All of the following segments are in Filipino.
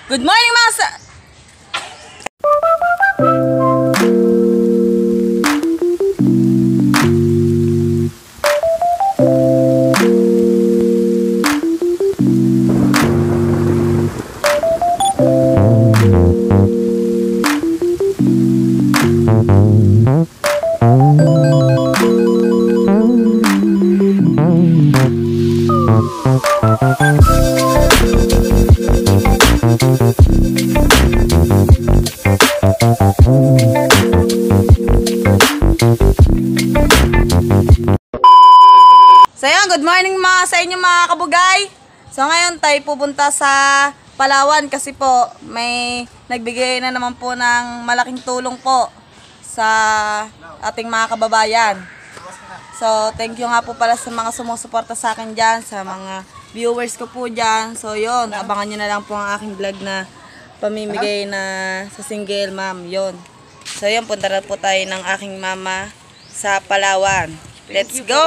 Good morning mga So yun, good morning sa inyo mga kabugay. So ngayon tayo pupunta sa Palawan kasi po may nagbigay na naman po ng malaking tulong po sa ating mga kababayan. So thank you nga po pala sa mga sumusuporta sa akin dyan, sa mga viewers ko po dyan. So yun, abangan nyo na lang po ang aking vlog na pamimigay na sa single ma'am. Yun. So yun, punta na po tayo ng aking mama sa Palawan. Let's go!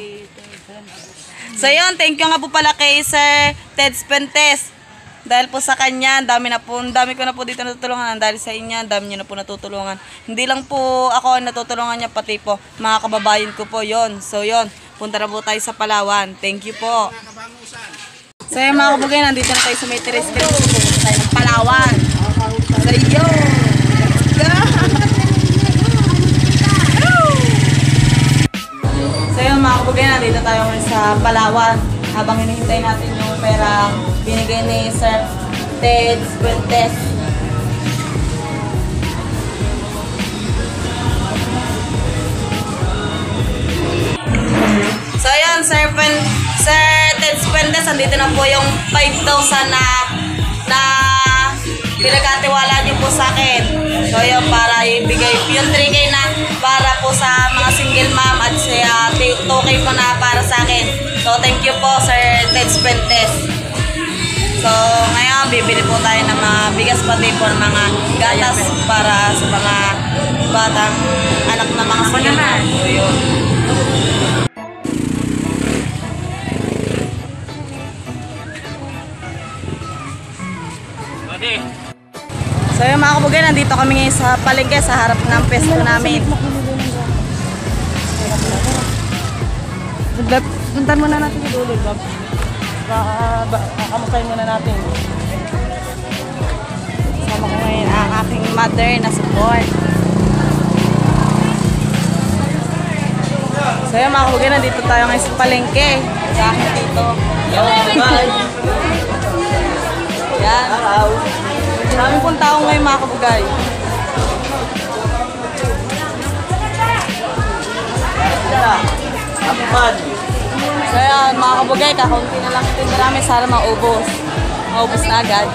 So yun, thank you nga po pala kay Sir Ted Spentes. Dahil po sa kanya, dami ko na po dito natutulungan. Dahil sa inyo, dami nyo na po natutulungan. Hindi lang po ako natutulungan niya, pati po mga kababayan ko po yon. So yun, punta na po tayo sa Palawan. Thank you po. So yun mga kabugay, nandito na tayo sa may terrestrial. Pupunta tayo ng Palawan. So yun, let's go! So yun mga kabugay, nandito tayo sa Palawan. Habang hinihintay natin yung perang binigay ni Sir Ted Spentes. So yun, Sir Ted Spentes, andito na po yung 5,000 na pinagkatiwala niyo po sa akin. So yun, para ibigay yung 3K na para po sa mga single mom at 2K po na para sa akin. So thank you po Sir Ted Spentes. So ngayon, bibili po tayo ng mga bigas pati po ng mga gatas para sa mga batang anak na mga single mom. So yun. So yung mga kabugay, nandito kami ngayon sa palengke sa harap ng pesto namin. Puntan muna natin sa dulo, Bob. Kamustahin muna natin. Sama ko ngayon ang aking mother na support. So yung mga kabugay, nandito tayo ngayon sa palengke. Sa akin dito. Yan. Marami pong tao ngayon mga kabugay. So yan mga kabugay, kakaunti na lang ito yung marami. Sana maubos. Maubos na agad.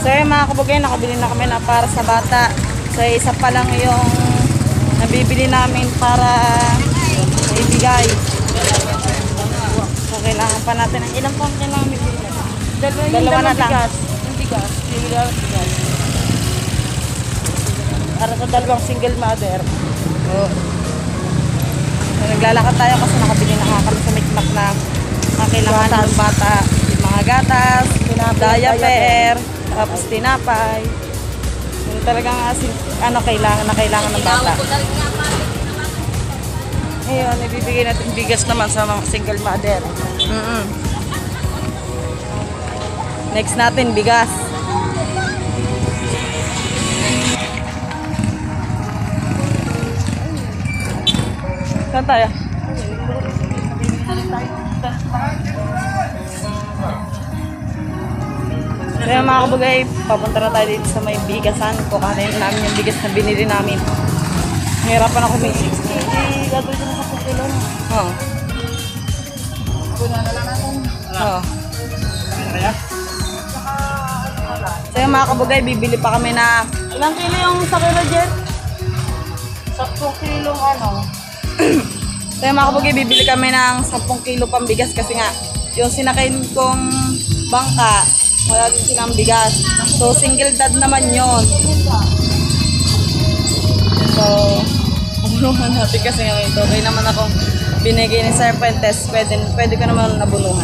So yung mga kabugay, nakabili na kami na para sa bata. So isa pa lang yung nabibili namin para ibigay. So kailangan pa natin ng ilang pang kailangan bibili. Dalawa na lang. Yung bigas. Para sa dalawang single mother. Oo. So, naglalakad tayo kasi nakabili na nga kami sa mikmak na mga kailangan ng bata. Yung mga gatas, diaper, tapos tinapay. Yung talagang kailangan ng bata. Ngayon, ibibigay natin bigas naman sa mga single mother. Next natin, bigas. Saan tayo? Kaya mga kabugay, papunta na tayo dito sa may bigasan. Kukanin namin yung bigas na binili namin. Hirapan ako may 60. Gagawin ko na sa pagkilo. Oo. Kuna na lang natin. Oo. So yung mga kabugay, bibili pa kami na ilang kilo yung sa kilo, Jen? 10 kilong ano. So yung mga kabugay, bibili kami ng 10 kilo pambigas kasi nga yung sinakain kong bangka, wala din silang bigas. So single dad naman yon. So, abunuhan natin kasi nga ito. Okay naman akong binigay ni Sir Fuentes, pwede ko naman nabunuhan.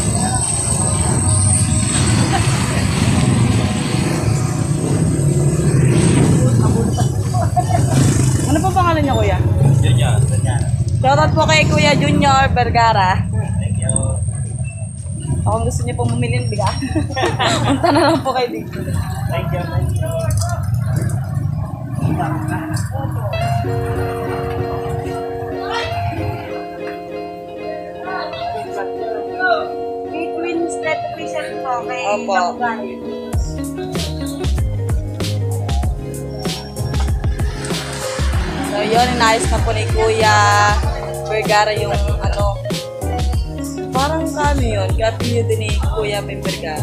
Ano pa pangalan niya, kuya? Junior. Shoutout po kay Kuya Junior Vergara. Thank you. Kung gusto niyo po bumili ng bigas, punta na lang po kayo dito. Thank you. Between step official po kay Opo. Kabugay. So yun, inayos na po ni Kuya Vergara yung parang kano yun, kapilyo din ni Kuya Vergara.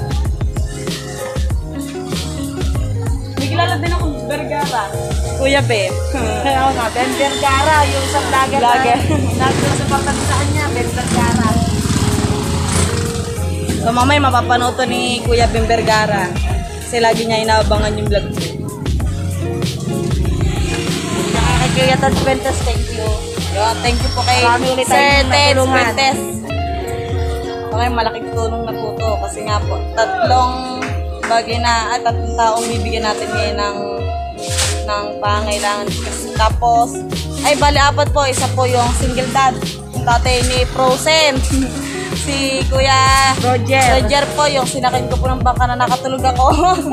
May kilala din akong Vergara. Kuya Beb. Kaya nga, Ben Vergara, yung sa vlogger Vlogger. na nagsusuportan sa kanya, Ben Vergara. So mamay mapapanood to ni Kuya Bem Vergara. Kasi lagi niya inaabangan yung vlog ko. Saka kay Kuya Todd Fuentes, thank you. Yun, thank you po kay Marami ulit Sir tayong Ted natulungan. Fuentes. Okay, malaking tulong na po to. Kasi nga po, tatlong taong bibigyan natin ngayon ng pangailangan. Tapos, bali apat po. Isa po yung single dad. Yung tatay ni Frozen. Si Kuya Roger po, yung sinakin ko po ng bangka na nakatulog ako.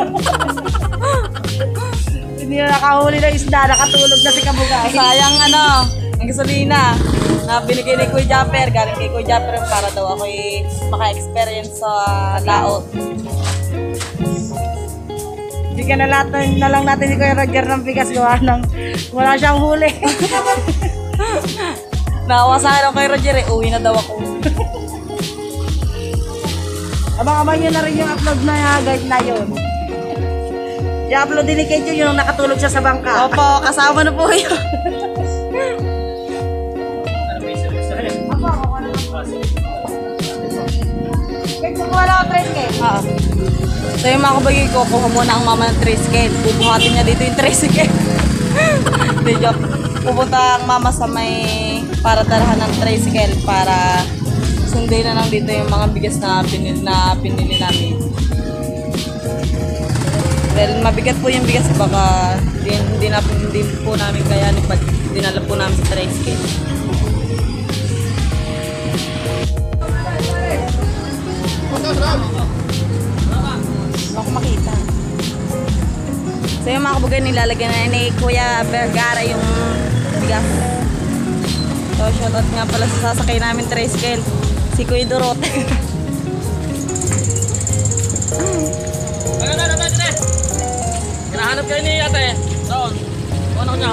Hindi na nakahuli ng isda, nakatulog na si Kabugay. Sayang ang gasolina na binigay ni Kuya Japper, galing kay Kuya Japper para daw ako maka-experience sa laot. Bigyan na lang natin si Kuya Roger ng bigas gawa ng wala siyang huli. Nakawasahan ako kay Roger uwi na daw ako. Abang-abang nyo na rin yung upload na guys na yun. I-upload din ni Kenjo yung nakatulog siya sa bangka. Opo, kasama na po yun. Kenjo, wala ako 3K. Oo. So yung mga kabagay ko, kuha muna ang mama ng tricycle. Bubuhatin niya dito yung tricycle. Hindi, joke. Pupunta ang mama sa may para dalahan ng tricycle para sundin na lang dito yung mga bigas na pinili namin. Dahil mabigat po yung bigas, baka hindi po namin kayanin pag dinala po namin sa tricycle. Ako makita. So yung mga kabugay, nilalagyan na ni Kuya Vergara yung bigas. So shoutout nga pala sa sasakay namin tricycle, si Kuya Dorot. Hinahanap kayo ni ate. Doon. Ano niya?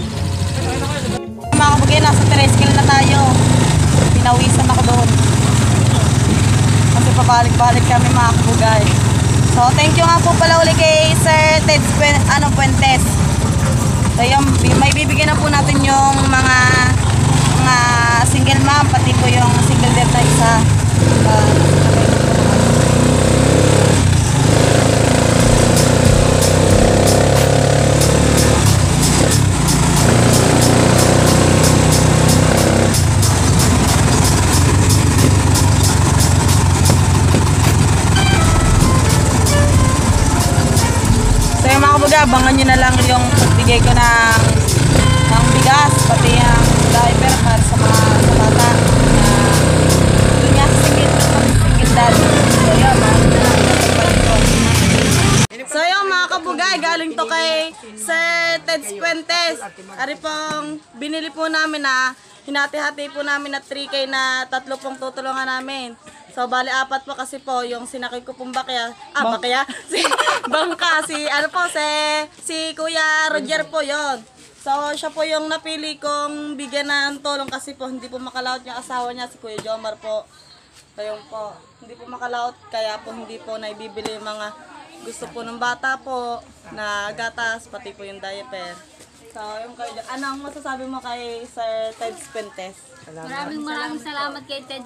Mga kabugay, nasa tricycle na tayo. Pinawisan ako doon. Kasi pabalik-balik kami mga kabugay. So, thank you nga po pala uli kay Sir Ted Puentes. So, yung, may bibigyan na po natin yung mga single mom, pati po yung single dad na isa. So yung mga kabuga, abangan nyo na lang yung pagbigay ko ng bigas, pati yung diaper para sa mga sa bata. Doon nga single dad. So yun, so yung mga kabugay, galing to kay Sir Ted Puentes. Ari pong binili po namin na hinati-hati po namin na 3K na 3 pong tutulungan namin. So, bali 4 po kasi po yung sinakay ko pong bakya. Bakya? Bangka. Si Kuya Roger po yon. So, siya po yung napili kong bigyan ng tulong kasi po hindi po makalaot yung asawa niya, si Kuya Jomar po. So, yun po. Hindi po makalaot, kaya po hindi po naibibili yung mga gusto po ng bata po na gatas, pati po yung diaper. So, yung kayo, anong masasabi mo kay Sir Ted Puentes? Maraming salamat kay Ted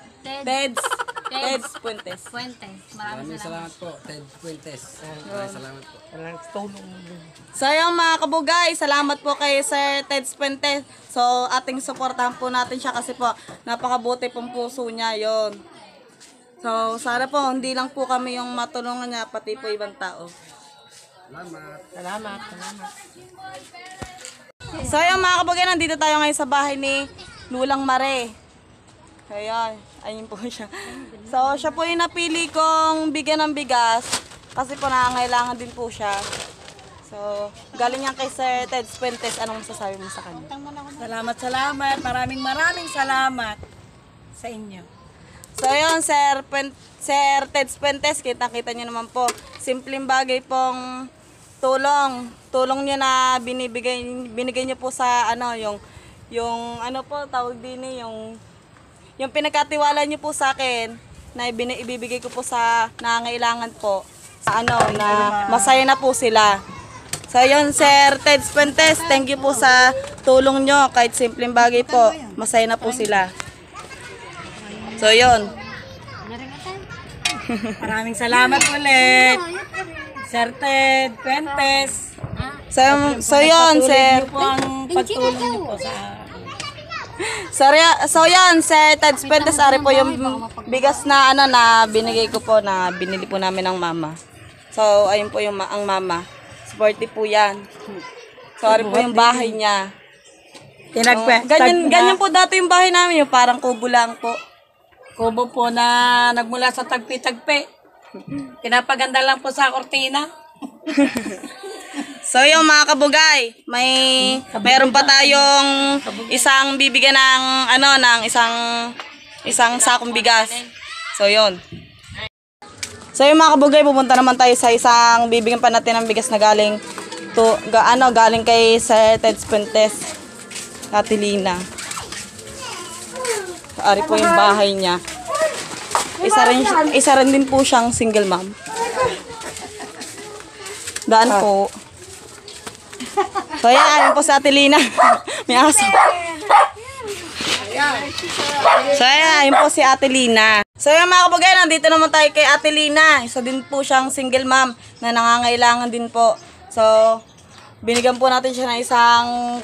Puentes. Maraming salamat po, Ted Puentes. Maraming salamat po. So yung mga kabugay, salamat po kay Sir Ted Puentes. So ating suportahan po natin siya kasi po napakabuti pong puso niya yon. So sana po hindi lang po kami yung matulungan niya, pati po ibang tao. Salamat. So yung mga kabugay, nandito tayo ngayon sa bahay ni Lulang Mare. Ayan, ayun po siya. So, siya po yung napili kong bigyan ng bigas kasi po nangangailangan din po siya. So, galing yan kay Sir Ted Puentes. Anong masasabi mo sa kanya? Salamat. Maraming salamat sa inyo. So, yun, Sir Ted Puentes, kita-kita nyo naman po. Simpleng bagay pong tulong. Tulong nyo na binigay nyo po sa, yung ano po, tawag din yung pinagkatiwala niyo po sa akin na ibibigay ko po sa nangangailangan po na masaya na po sila. So yun, Sir Ted Puentes, thank you po sa tulong nyo. Kahit simpleng bagay po, masaya na po sila. So yun. Maraming salamat ulit. Sir Ted Puentes. So yun, Sir. Niyo po ang pagtulong niyo po sa So yan, Sir Ted Puentes, ari po yung bigas na na binigay ko po, na binili po namin ng mama. So ayun po yung ang mama. Supportive po yan. So ari po yung bahay niya. Ganyan po dati yung bahay namin, yung parang kubo lang po. kubo po na nagmula sa tagpi-tagpi. Pinapaganda lang po sa kortina. So yung mga kabugay, mayroon pa tayong isang bibigyan ng isang sakong bigas. So yun. So yung mga kabugay, pupunta naman tayo sa isang bibigyan pa natin ng bigas na galing kay Sir Ted Puentes, Katilina. Ari po yung bahay niya. Isa rin din po siyang single mom. Daan po. So yan, ayun po sa Atilina. May aso. So yan, ayun po si Atilina. So yan mga kabugay, nandito naman tayo kay Atilina. Isa din po siyang single mom na nangangailangan din po. So, binigyan po natin siya ng isang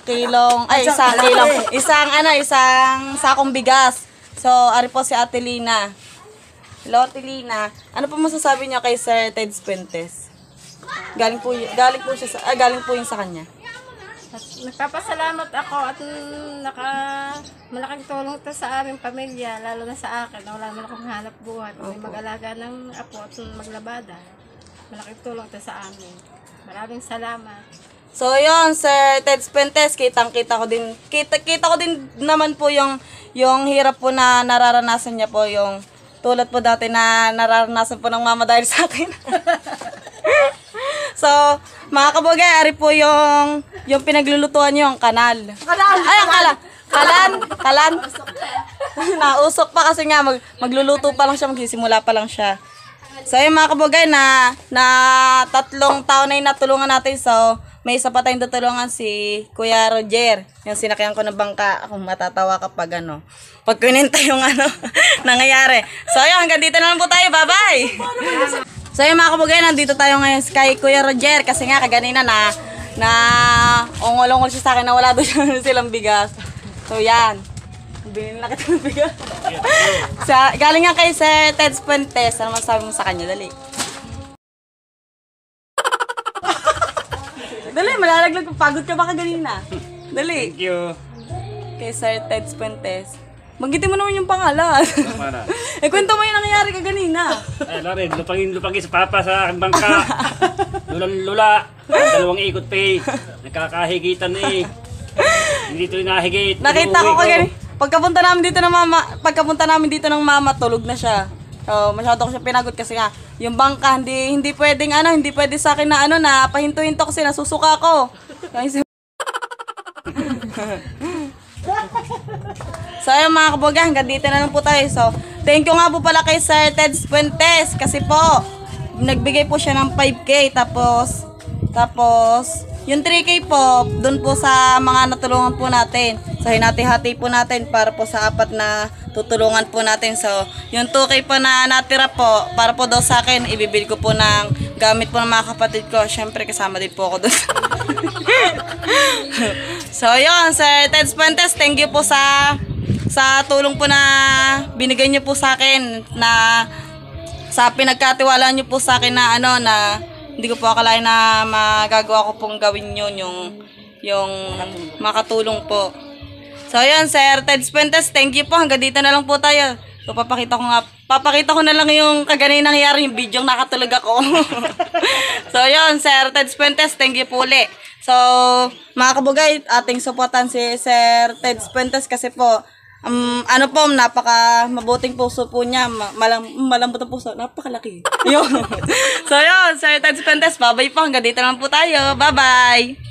sakong bigas. So, ari po si Atilina. Hello, Atilina. Ano po masasabi niyo kay Sir Ted Puentes? Galing po yun sa kanya. Nagpapasalamat ako at malaking tulong ito sa aming pamilya, lalo na sa akin. Wala naman akong hanap buhat. May mag-alaga ng apo at maglabada. Malaking tulong ito sa amin. Maraming salamat. So yun, Sir Ted Puentes, kita ko din naman po yung hirap po na nararanasan niya po, yung tulad po dati na nararanasan po ng mama dahil sa akin. So, mga kabugay, ari po yung pinaglulutuan niyo, yung kanal. Kalan. Nausok pa kasi nga, magluluto pa lang siya, magsisimula pa lang siya. So yung mga kabugay na 3 taon na yung natulungan natin. So may isa pa tayong tutulungan si Kuya Roger. Yung sinakyan ko ng bangka. Ako matatawa kapag pag kininta yung nangyayari. So yun, hanggang dito na lang po tayo. Bye-bye! So yung mga kabugay, nandito tayo ngayon kay Kuya Roger. Kasi nga kaganina na ongol-ongol siya sa akin na wala doon silang bigas. So yan. Bilhin na kita ng bigas. Galing nga kay Sir Ted Fuentes. Ano masasabi mo sa kanya? Dali. Dali, malalaglag. Pagod ka ba kaganina? Dali. Thank you. Kay Sir Ted Fuentes. Magitin mo naman yung pangalan. Para. Kwento mo yung nangyayari kaganina. Ay, Loren, lupangin sa papa sa aking bangka. Lula. 2 ikot pa eh. Nakakahigitan eh. Hindi ito inahigit. Nakita ko kaganina. Pagkapunta namin dito ng mama, tulog na siya. So, masyado ko siya pinagot kasi nga, yung bangka, hindi pwedeng hindi pwede sa akin na pahinto-hinto kasi nasusuka ko. So, ayun mga kabuga, hanggang dito na lang po tayo. So, thank you nga po pala kay Sir Ted Fuentes kasi po, nagbigay po siya ng 5K tapos, yung 3K po, dun po sa mga natulungan po natin. So, hinati-hati po natin para po sa 4 na tutulungan po natin. So, yung 2K po na natira po, para po daw sa akin, ibibili ko po ng gamit po ng mga kapatid ko. Siyempre, kasama din po ako dun. So, yun, Sir Ted Fuentes, thank you po sa tulong po na binigay niyo po sa akin, na sa pinagkatiwalaan niyo po sa akin na na hindi ko po akalain na magagawa ko pong gawin yun, yung makatulong po. So yun, Sir Ted Fuentes, thank you po. Hanggang dito na lang po tayo. So papakita ko na lang yung kaganina nangyari, yung video nakatulog ako. So yun, Sir Ted Fuentes, thank you po ulit. So mga kabugay, ating supportan si Sir Ted Fuentes kasi po, napaka mabuting puso po niya, malambot ang puso, napakalaki. Yun. So yun, Sir Ted Fuentes, bye-bye po, hanggang dito lang po tayo. Bye-bye!